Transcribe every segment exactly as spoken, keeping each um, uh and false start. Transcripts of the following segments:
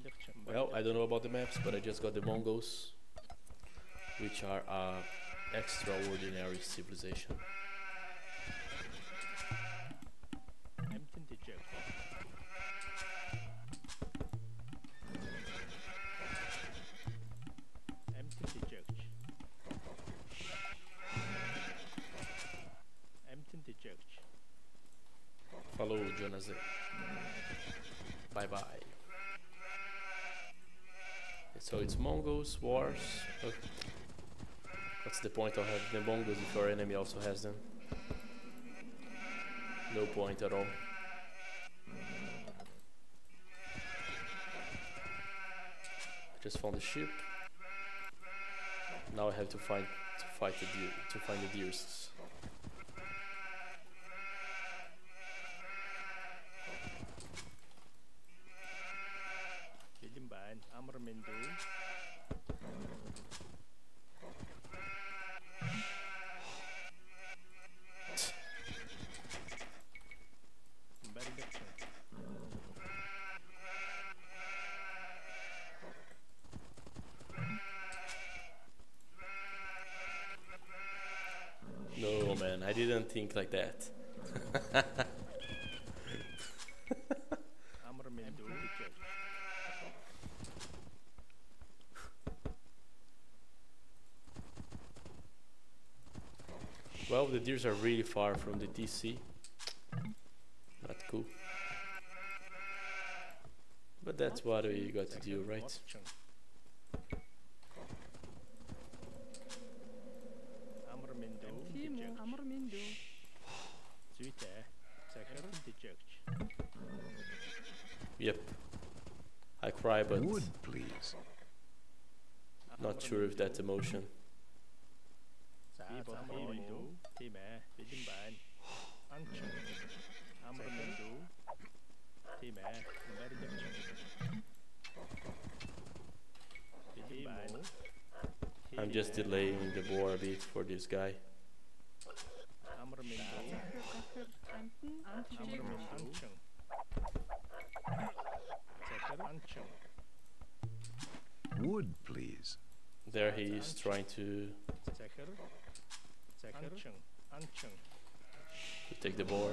Well, I don't know about the maps, but I just got the Mongols, which are a extraordinary civilization. Falou, Jonas. Bye bye. So it's Mongols, wars. Uh, what's the point of having the Mongols if your enemy also has them? No point at all. Just found the ship. Now I have to find to fight the deer to find the deers. No, man, I didn't think like that. Well, the deers are really far from the T C. Not cool. But that's what we got to do, right? Yep. I cry, but wood, please. Not sure if that's emotion. I'm just delaying the boar a bit for this guy. Wood, please. There he is trying to, to take the boar.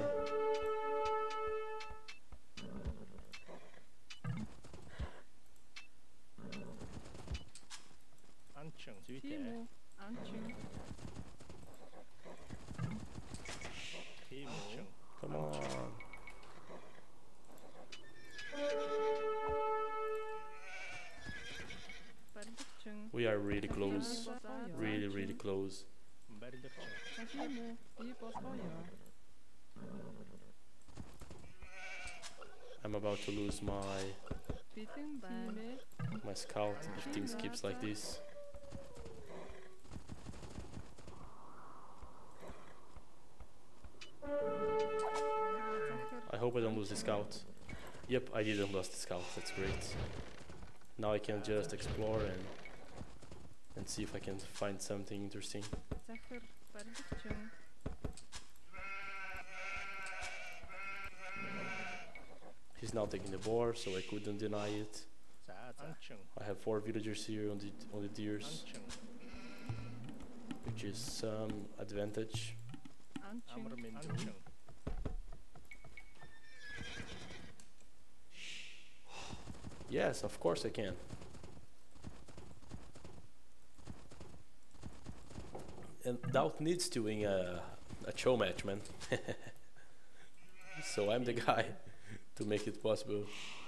Come on. We are really close. Really, really close. I'm about to lose my my scout if things keeps like this. I hope I don't lose the scout. Yep, I didn't lose the scout. That's great. Now I can just explore and and see if I can find something interesting. He's now taking the boar, so I couldn't deny it. I have four villagers here on the on the deers, which is some advantage. Yes, of course I can. And Doubt needs to win a, a show match, man. So I'm the guy to make it possible.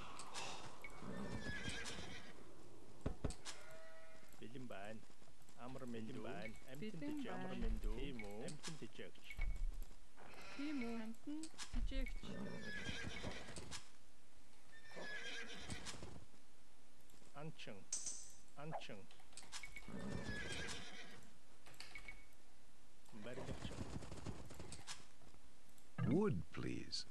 Wood, please.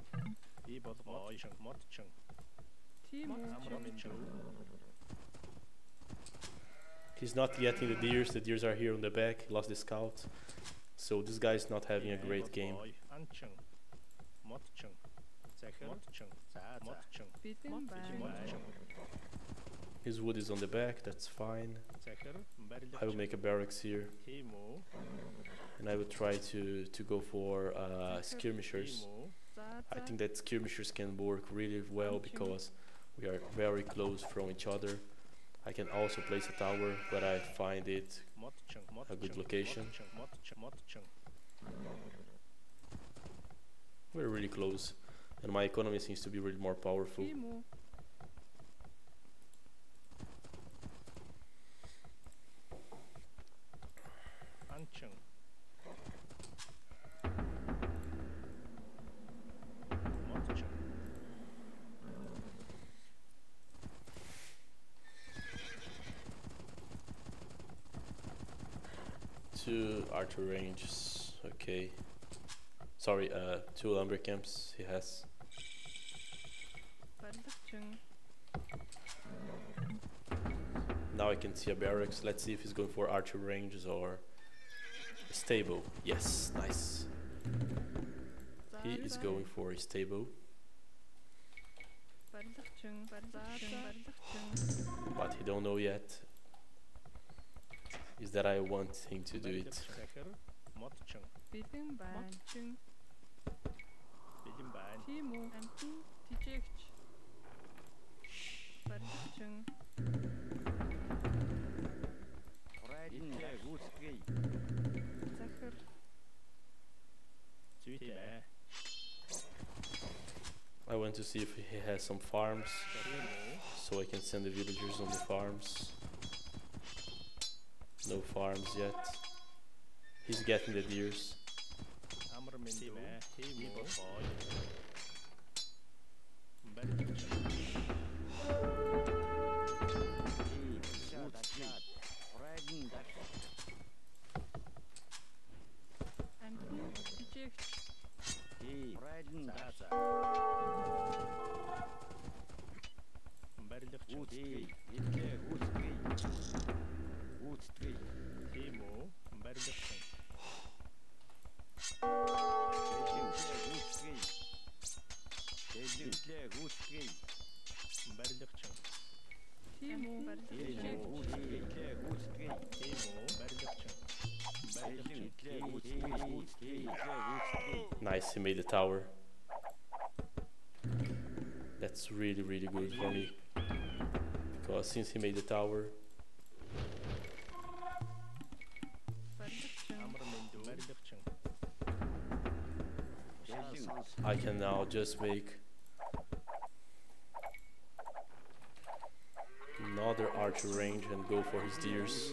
He's not getting the deers. The deers are here on the back. He lost the scout. So this guy is not having a great game. His wood is on the back, that's fine. I will make a barracks here. And I will try to, to go for uh, skirmishers. I think that skirmishers can work really well because we are very close from each other. I can also place a tower, but I find it a good location. We're really close, and my economy seems to be really more powerful. Two archer ranges, okay. Sorry, uh, two lumber camps he has. Now I can see a barracks. Let's see if he's going for archer ranges or a stable. Yes, nice. He is going for a stable. But he don't know yet is that I want him to do it. I want to see if he has some farms, so I can send the villagers on the farms. No farms yet. He's getting the deers. Nice, he made the tower. That's really really good for me, because since he made the tower, I can now just make another archer range and go for his deers.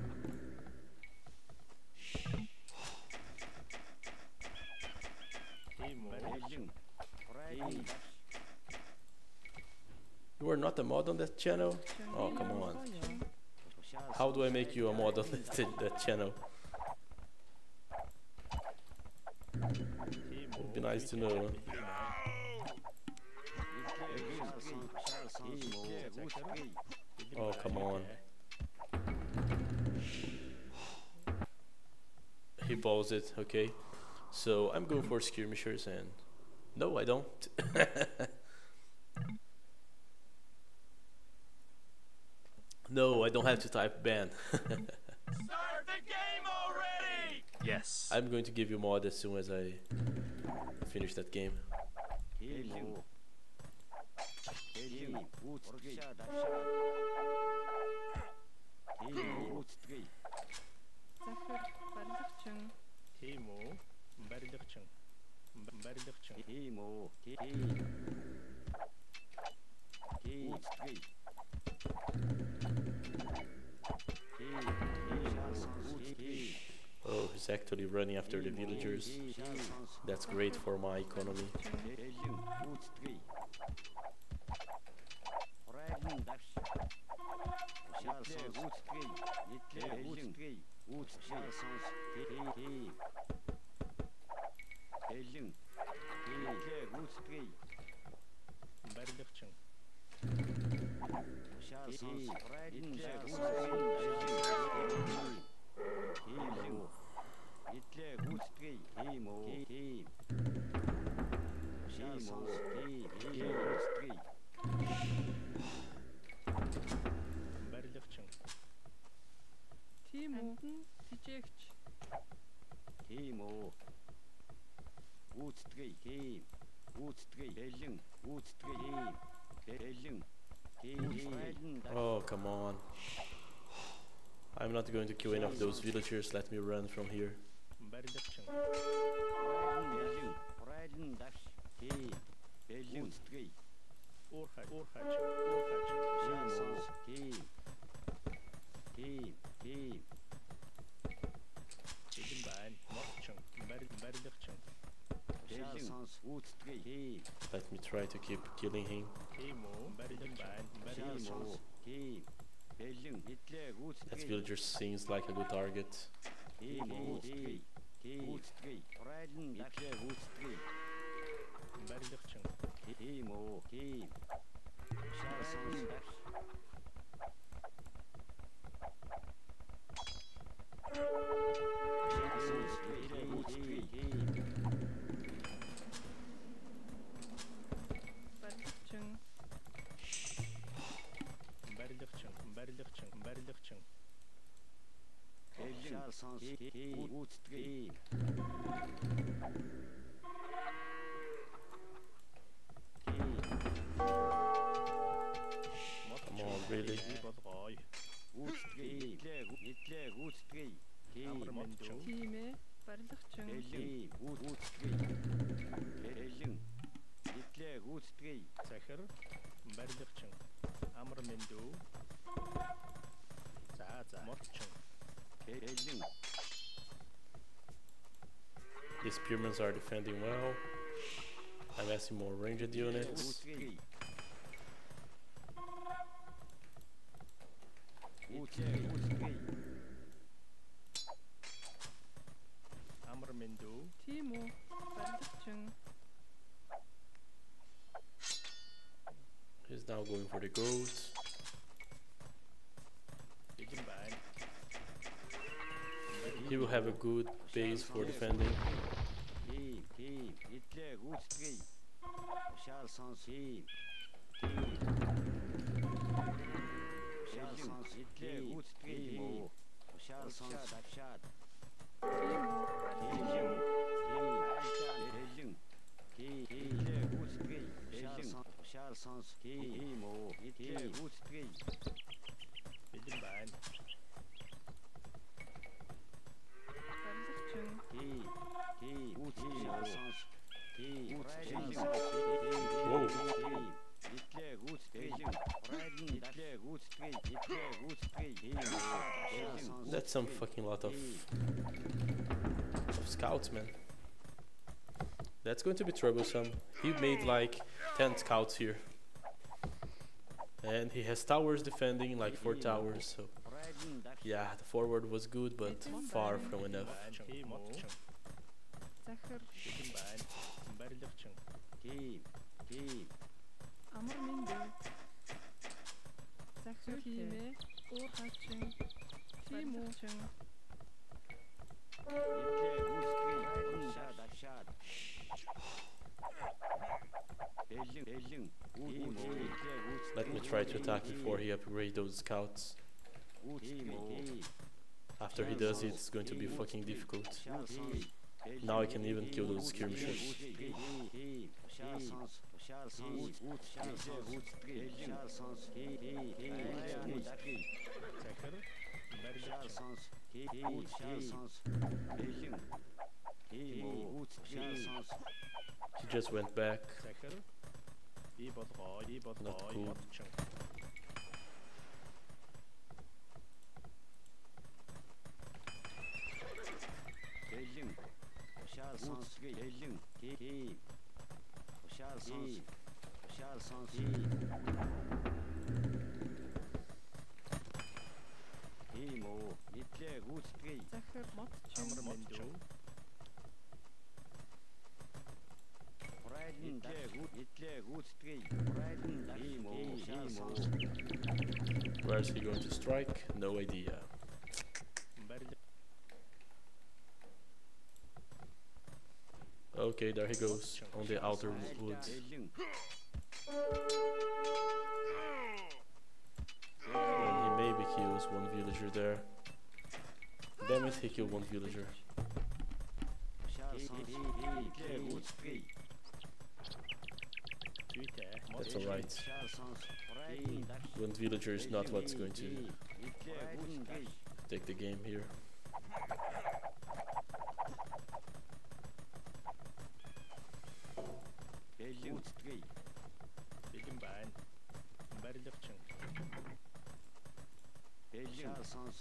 You are not a mod on that channel? Oh, come on. How do I make you a mod on that, that channel? Would be nice to know. Oh, come on. He balls it, okay. So I'm going for skirmishers and... No, I don't. No, I don't have to type ban. Start the game already! Yes. I'm going to give you mod as soon as I finish that game. Oh, he's actually running after the villagers. That's great for my economy. Тимо. Тижэгч. Тимо. Үүстгэе. Тим. Үүстгэе. Бэлэн. Үүстгэе. Бэлэн. Oh, come on. I'm not going to kill any of those villagers. Let me run from here. Let me try to keep killing him. That villager seems like a good target. Come on, really? Тимэ. Барилгачин. Захир. Барилгачин. Амар мэндүү. За за. Морчин. The spearmen are defending well. I'm asking more ranged units. Амар мэндүү. Тимо. Барилгачин. He's now going for the goat. He will have a good base for defending. That's some fucking lot of, of scouts, man. That's going to be troublesome. He made like ten scouts here. And he has towers defending, like four towers, so yeah, the forward was good, but far from enough. Захир. Амар мэндүү. Захир. Тимэ. Уурхачин. Тимүүчин. Let me try to attack before he upgrades those scouts. After he does it, it's going to be fucking difficult. Now I can even kill those skirmishers. He just went back. Not cool. Захир модчин. Where is he going to strike? No idea. Okay, there he goes on the outer woods. Бэлэн. And he maybe kills one villager there. Damn it, he killed one villager. That's alright. One villager is not what's going to take the game here. Бэлэн байна. Барилгачин. Бэлэн сонс.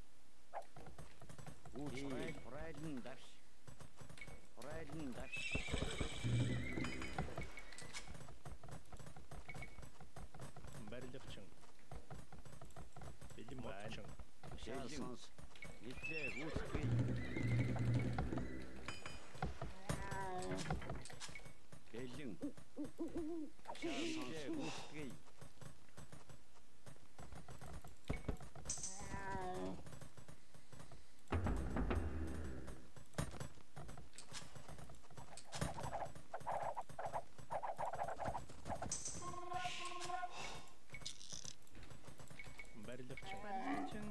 Үүсгэй прайлн даш. Прайлн даш. Барилгачин. Бэлэн байна. Бэлэн сонс. Нийтлээ үүсгэй. Бэлэн. Нийтлээ үүсгэй. Барилгачин. Барилгачин.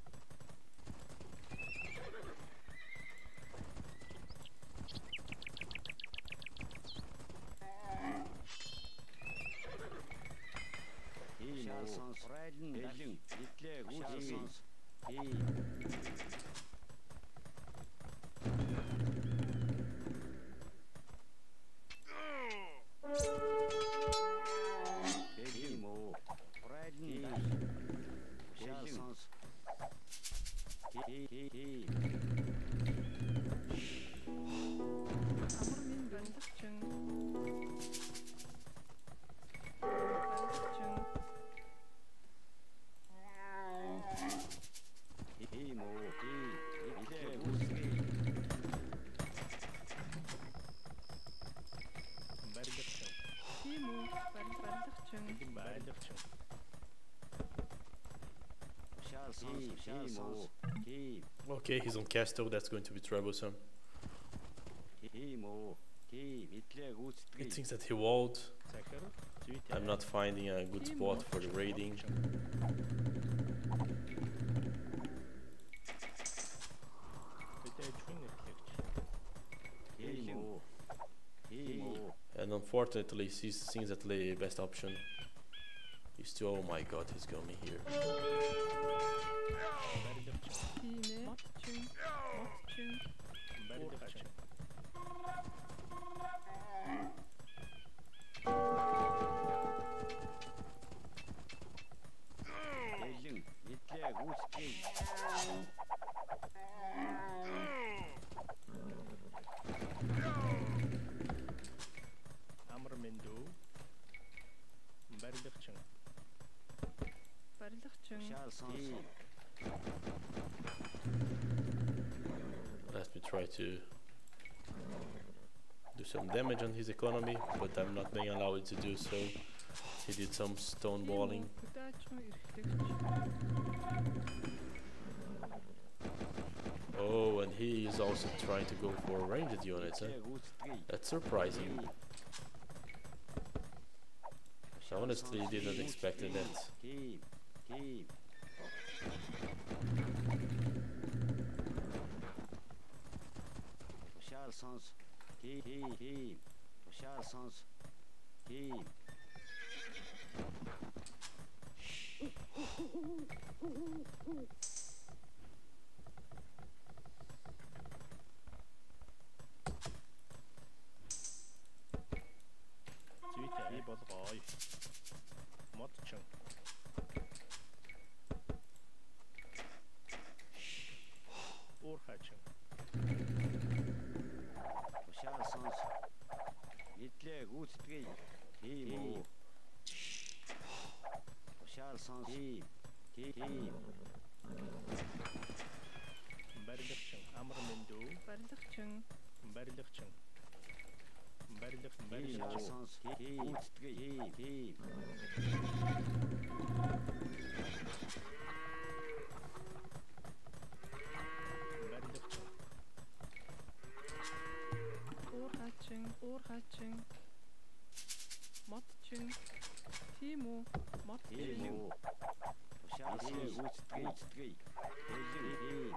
Сонс. Прайлн бэлэн. Нийтлээ үүсгэй. Хий. Бэлэн муу. Прайлн даш. Бэлэн сонс. Хий. Хий. Амар минь барилгачин. Барилгачин. Хий муу. Хий. Нийтлээ үүсгэй. Барилгачин. Тийм үү? Барилгачин. Бэлэн барилгачин. Шаал сонс. Шаал сонс. Хий. Okay, he's on castle, that's going to be troublesome. Хий муу. Хий. Нийтлээ үүсгэй. It seems that he walled. Захир. Зүйтэй. I'm not finding a good spot for the raiding. Хий муу. Хий муу. And unfortunately, he seems that the best option is to. Oh my god, he's got me here. Тийм ээ. Мотчин. Мотчин. Барилгачин. Бэлэн. Нийтлээ үүсгэй. Амар мэндүү. Барилгачин. Барилгачин. Шаал сонс. Let me try to do some damage on his economy, but I'm not being allowed to do so. He did some stone walling. Хөдөөжин эрхлэгч. Oh, and he is also trying to go for ranged units. Eh? Нийтлээ үүсгэй. That's surprising. I honestly didn't expect that. Хий. Хий. Шаал сонс. Хий. Хий. Хий. Шаал сонс. Хий. Зүйтэй болгоё. Модчин. Уурхачин. Шаал сонс. Нийтлээ үүсгэй. Хий муу. Шаал сонс. Хий. Хий. Барилгачин. Амар мэндүү. Барилгачин. Барилгачин. Барилгачин. Шаал Барилгачин. сонс. Хий. Үүсгэй. Хий. Хий. Барилгачин. Уурхачин. уур хаачин. Мод чин. Тийм үү? Мод Тийм чин. үү. Тушаалсан гүйцэтгэе. Гүйцэтгэе. Бэлэн.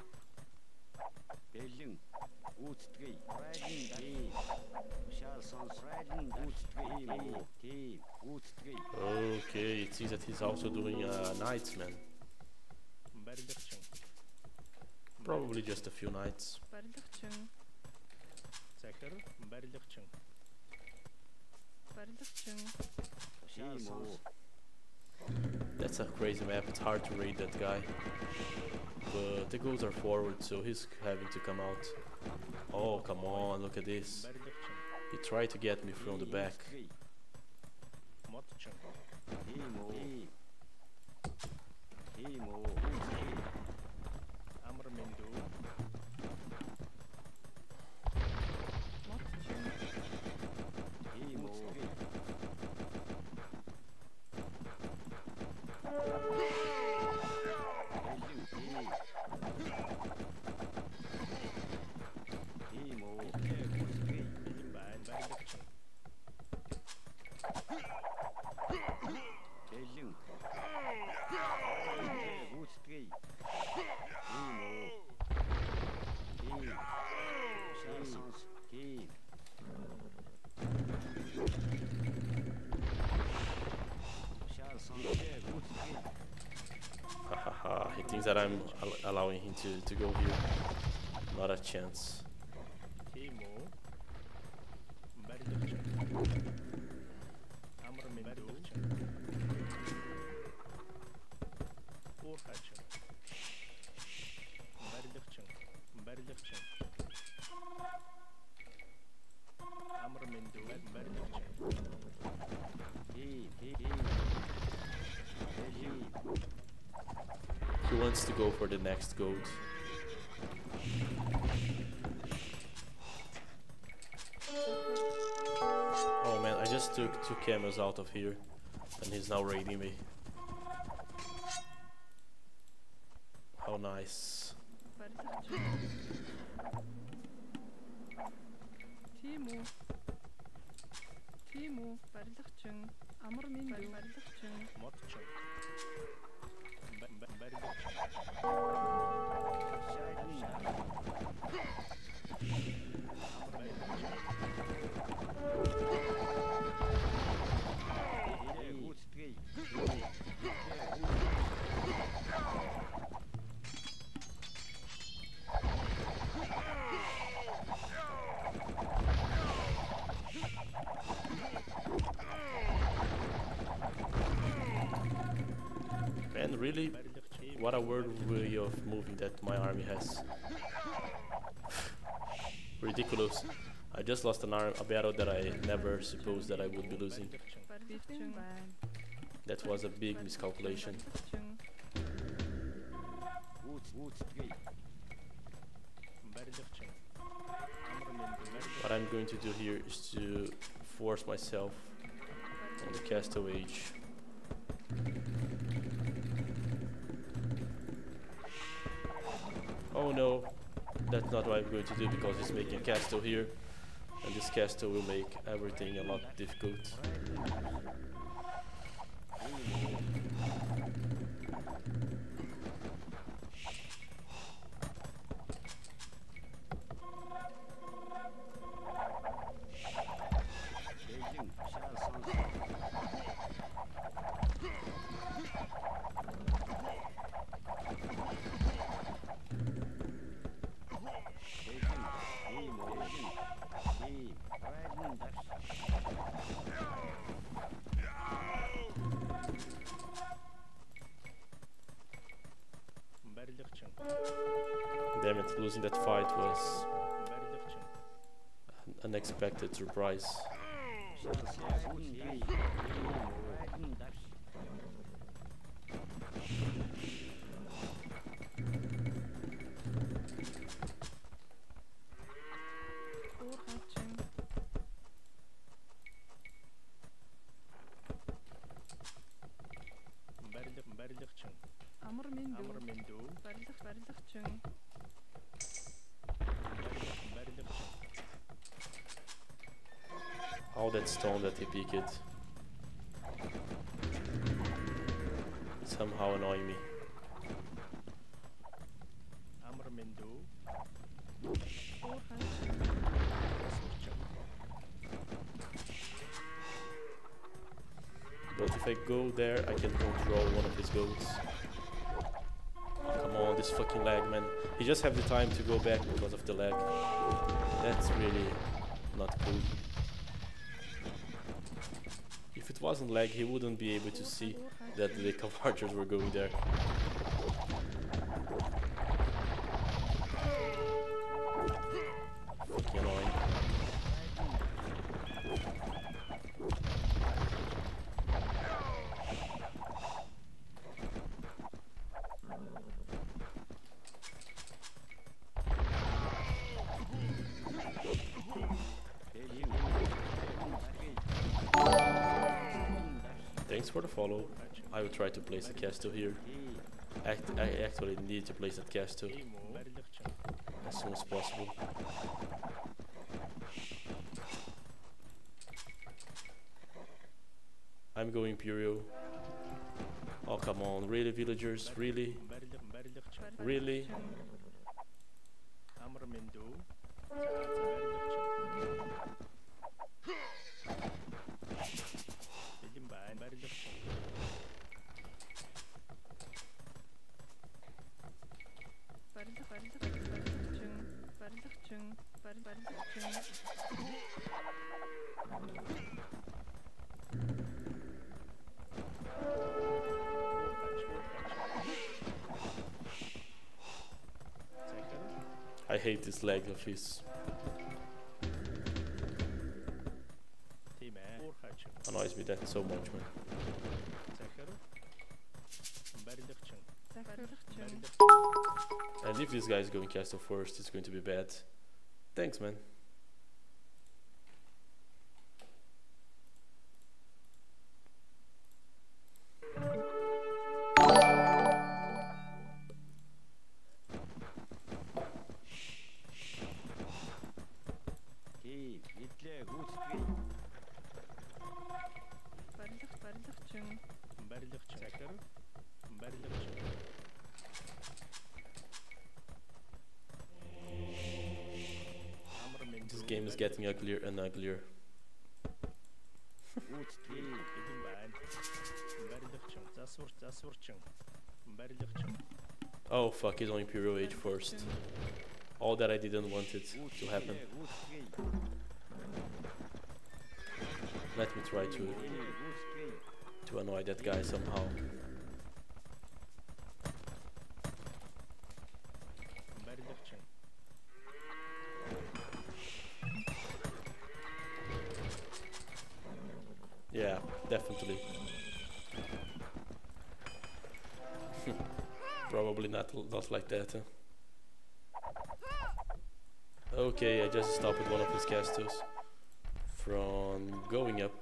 Бэлэн. Гүйцэтгэе. Тийм. Тушаалсан райлан гүйцэтгэе. Тийм. Гүйцэтгэе. Okay, it seems that he's also doing uh, nights, man. барилга чин. Probably just a few nights. Барилга чин. Захир барилга чин. Барилга чин. Тушаалсан. That's a crazy map. It's hard to raid that guy. But the goals are forward, so he's having to come out. Oh, come on, look at this. барилга чин. He tried to get me from the back. Мод чин. Тийм үү. Тийм үү. Амар мэндүү. Мод чин. Тийм үү. Тийм үү. Бэлэн байна. Барилга чин. Бэлэн. Гүйцэтгэе. Тийм үү. Тийм. Тушаалсан. Тийм. Tушаалсан. Гүйцэтгэе. Hahaha, he thinks that I'm al allowing him to, to go here. Not a chance. Тийм үү? Барилга чин. Амар мэндүү. Уур хаачин. Барилга чин. Барилга чин. Амар мэндүү. Барилга чин. Тийм. Тийм. Бэлэн. He wants to go for the next goat. Oh man, I just took two camels out of here and he's now raiding me. How nice. Барилга чин. Тийм үү? Тийм үү? Барилга чин. Амар мэндүү. Барилга чин. Мод чин. Ба- ба- Барилга чин. Гүйцэтгэе. Man, really? Барилга чин. What a weird way of moving that my army has. Ridiculous. I just lost an arm, a battle that I never supposed that I would be losing. Барилга чин. Барилга чин байна. That was a big miscalculation. Барилга чин. Гүйцэтгэе. Барилга чин. Амар мэндүү. Барилга What I'm going to do here is to force myself on the castle age. Oh no, that's not what I'm going to do because he's making a castle here, and this castle will make everything a lot difficult. Бэлэн. Тушаалсан. барилга чин. Damn it, losing that fight was Барилга чин. an unexpected surprise. Уур хаачин. Барилга барилга чин. Амар мэндүү. Амар мэндүү. Барилга барилга чин. Барилга барилга чин. All that stone that they picked somehow annoying me. Amr Mindu. Vooruitgang. But if I go there, I can control one of his goats. Come on, this fucking lag, man. He just have the time to go back because of the lag. That's really not cool. If it wasn't lag, he wouldn't be able to see that the archers were going there. Fucking annoying. Thanks for the follow. I will try to place a castle here. Act I actually need to place that castle as soon as possible. I'm going Imperial. Oh come on, really villagers? Really? Really? Amr Mindu. I hate this lag of his. Annoys me that so much, man. And if this guy is going castle first, it's going to be bad. Thanks, man. This game is getting uglier and uglier. Oh fuck, he's on Imperial Age first. All that I didn't want it to happen. Let me try to to annoy that guy somehow. Yeah, definitely. Probably not not like that. Huh? Okay, I just stopped one of his castles from going up.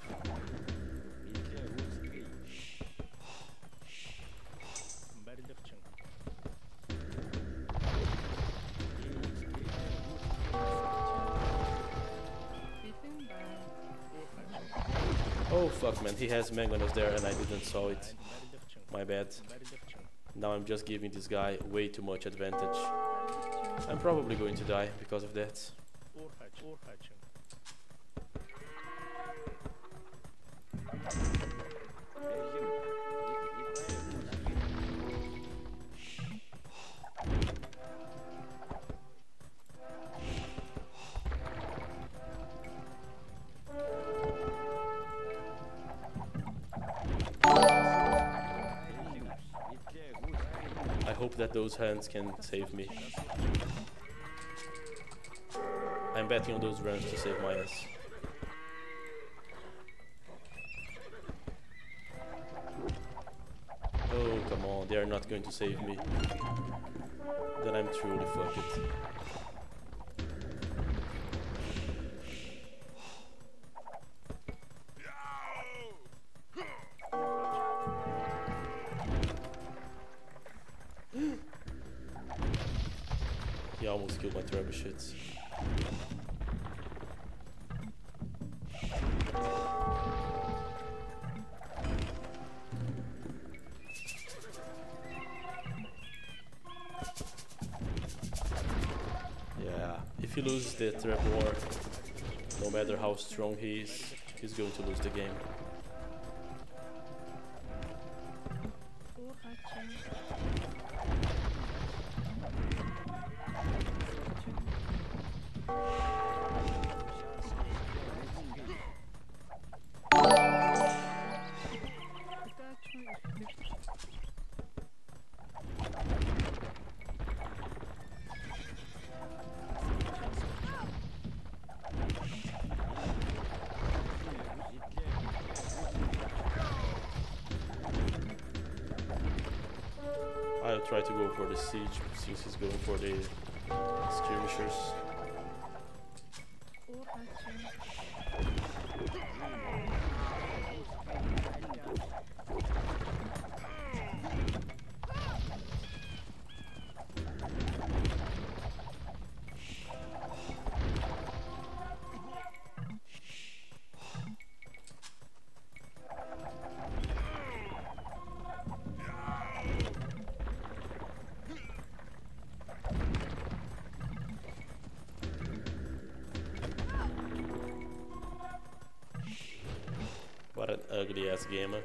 Oh fuck, man, he has mangonels there and I didn't saw it. My bad. Now I'm just giving this guy way too much advantage. I'm probably going to die because of that. I hope that those hands can save me. I'm betting on those runs to save my ass. Oh, come on, they are not going to save me. Then I'm truly fucked. He almost killed my trebuchets. Yeah, if he loses the trap war, no matter how strong he is, he's going to lose the game. Oorgatje. I'll try to go for the siege since he's going for the skirmishers. What an ugly ass gamer.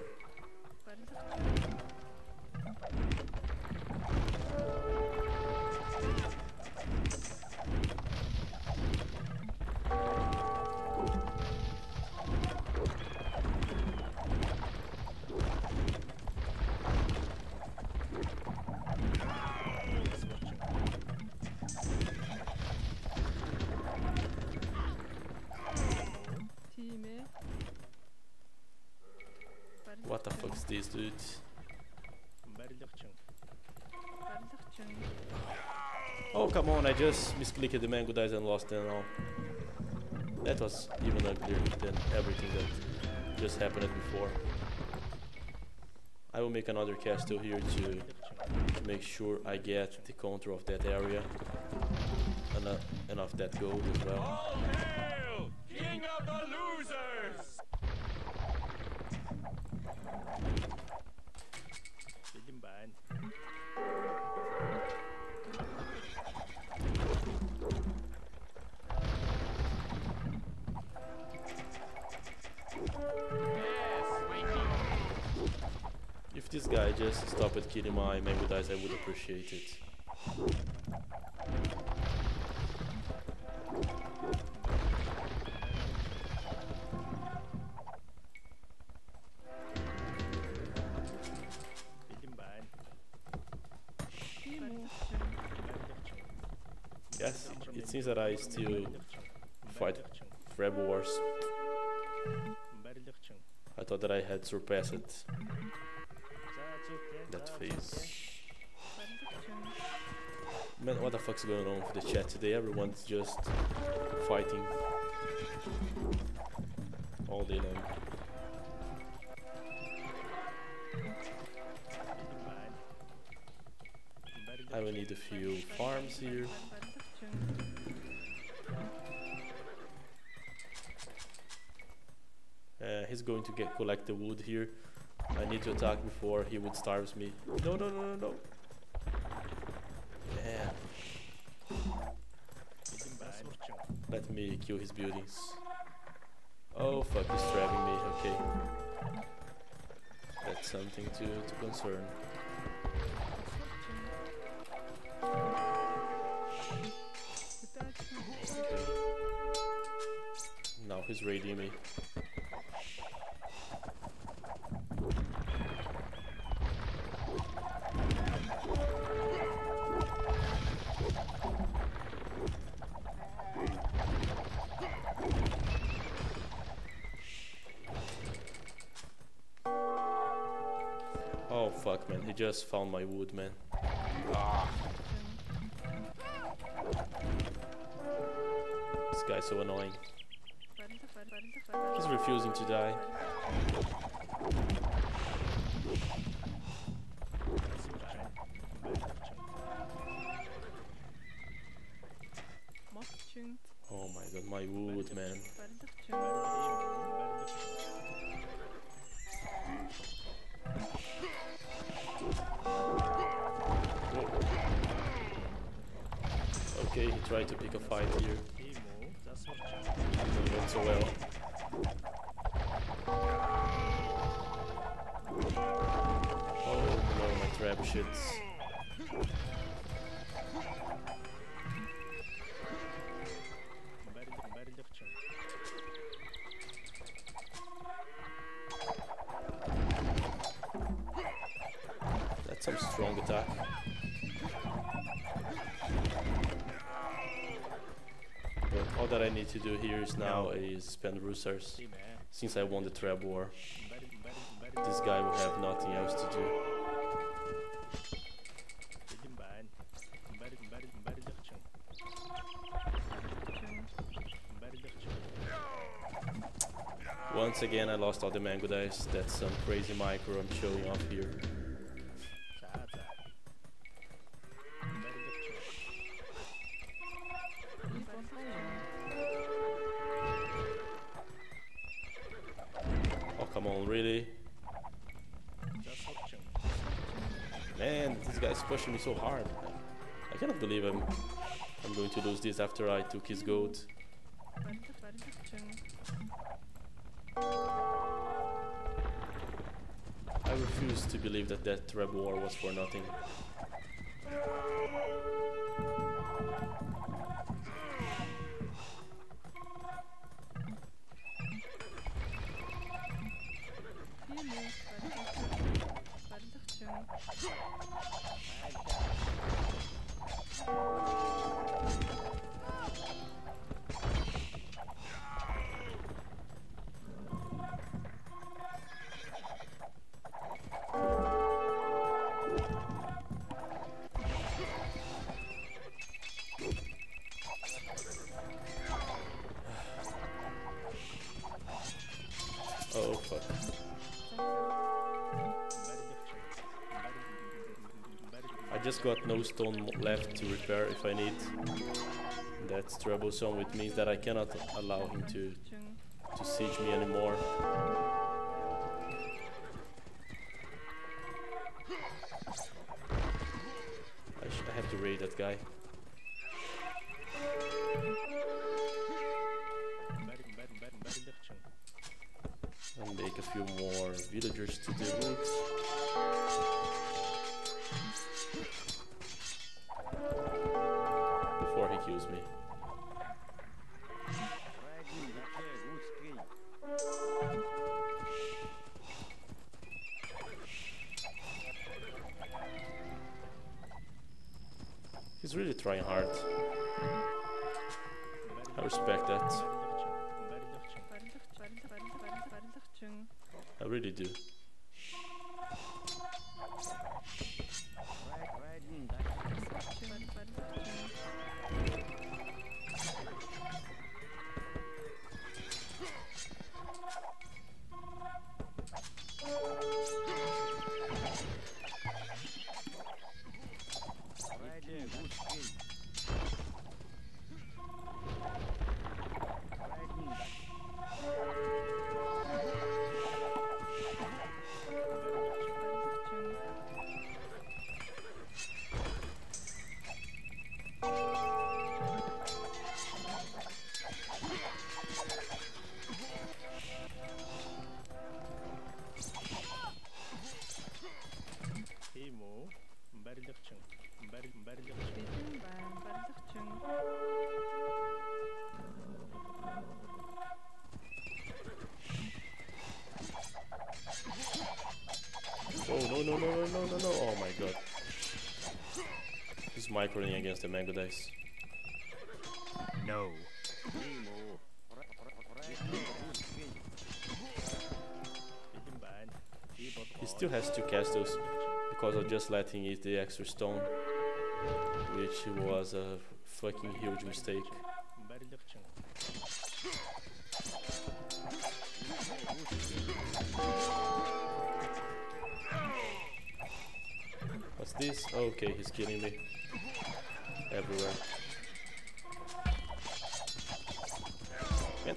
What the fuck is this, dude? Oh, come on, I just misclicked the mango dice and lost them all. That was even uglier than everything that just happened before. I will make another castle here to, to make sure I get the control of that area and, uh, and of that gold as well. All hail, king of the losers! If this guy just stopped killing my mango dice, I would appreciate it. Yes, it seems that I still fight Rebel Wars. I thought that I had surpassed it. That phase. Man, what the fuck's going on with the chat today? Everyone's just fighting all day long. I will need a few farms here. Uh, he's going to get collect the wood here. I need to attack before he would starves me. No, no, no, no, no. Yeah. Let me kill his buildings. Oh fuck, he's trapping me. Okay. That's something to, to concern. Okay. Now he's raiding me. Oh fuck, man, he just found my wood, man. Ah. This guy's so annoying. He's refusing to die. Oh my god, my wood, man. Okay, he tried to pick a fight here. Timo, zaskoczył. Didn't went so well. Oh no, my trap shits. Bardzo, bardzo chciał. That's some strong attack. But all that I need to do here is now is spend Rusars. Timo, Since I won the trap war, bardzo, bardzo, bardzo. this guy will have nothing else to do. Dedim ben. Bardzo, bardzo, bardzo chciał. Bardzo chciał. Once again, I lost all the mango dice. That's some crazy micro I'm showing off here. Zaza. Bardzo chciał. Oh, come on, really? Zaskoczył. Man, this guy's pushing me so hard. I cannot believe I'm, I'm going to lose this after I took his gold. Bardzo, bardzo chciał. I refuse to believe that that trap war was for nothing. Timo, bardzo chciał. Oh fuck. I just got no stone left to repair if I need. That's troublesome, which means that I cannot allow him to, Chciał. to siege me anymore. I, sh I have to raid that guy. And make a few more villagers to the roots. Before he kills me. He's really trying hard. I respect that. Bardzo, bardzo, bardzo, bardzo, bardzo chciał. I really do. Chciał, bardzo chciał. Timo, bardzo chciał. Bardzo, bardzo chciał. Dedim ben, bardzo chciał. Oh no no no no no no no! Oh my god! He's microing against the mango dice. No. Dedim ben. He still has two castles because of just letting eat the extra stone, which was a fucking huge mistake. Bardzo chciał. What's this? Oh, okay, he's killing me everywhere. Man.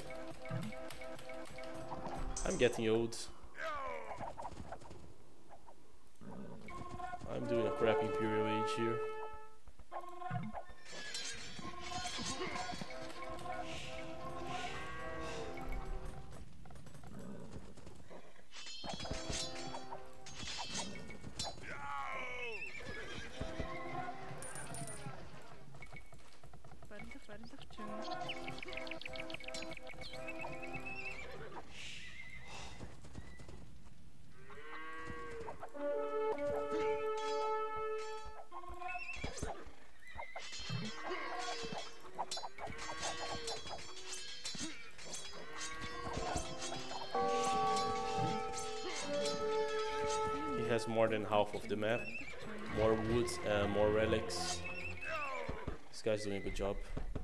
I'm getting old. I'm doing a crap Imperial Age here. has more than half of the map. More woods and more relics. This guy's doing a good job.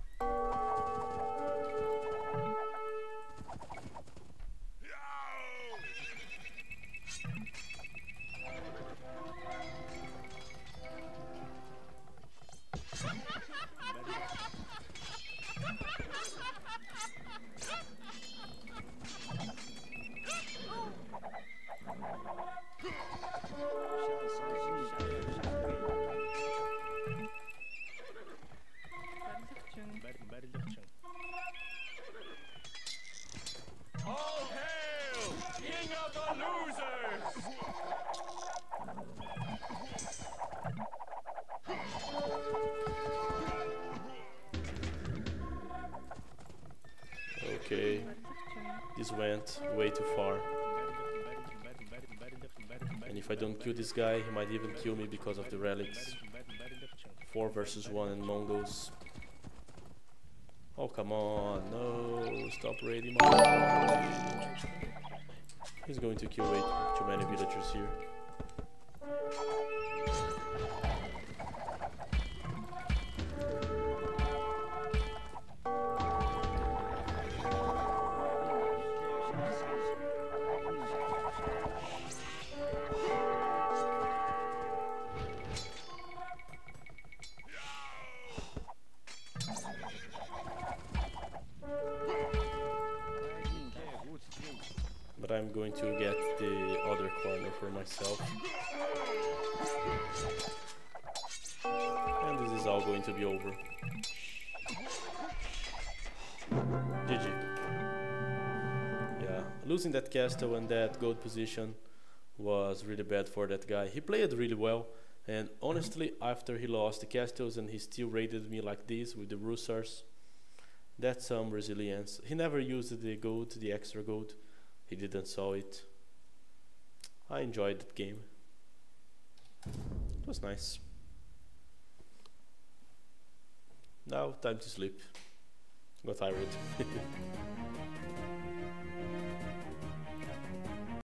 All hail, king of the losers! Okay, this went way too far. And if I don't kill this guy, he might even kill me because of the relics. Four versus one and Mongols. Oh, come on, no, stop raiding my... He's going to kill way too many villagers here. But I'm going to get the other corner for myself. And this is all going to be over. G G. Yeah, losing that castle and that gold position was really bad for that guy. He played really well, and honestly, after he lost the castles and he still raided me like this with the Russars, that's some resilience. He never used the gold, the extra gold. He didn't saw it. I enjoyed that game. It was nice. Now time to sleep. Got tired.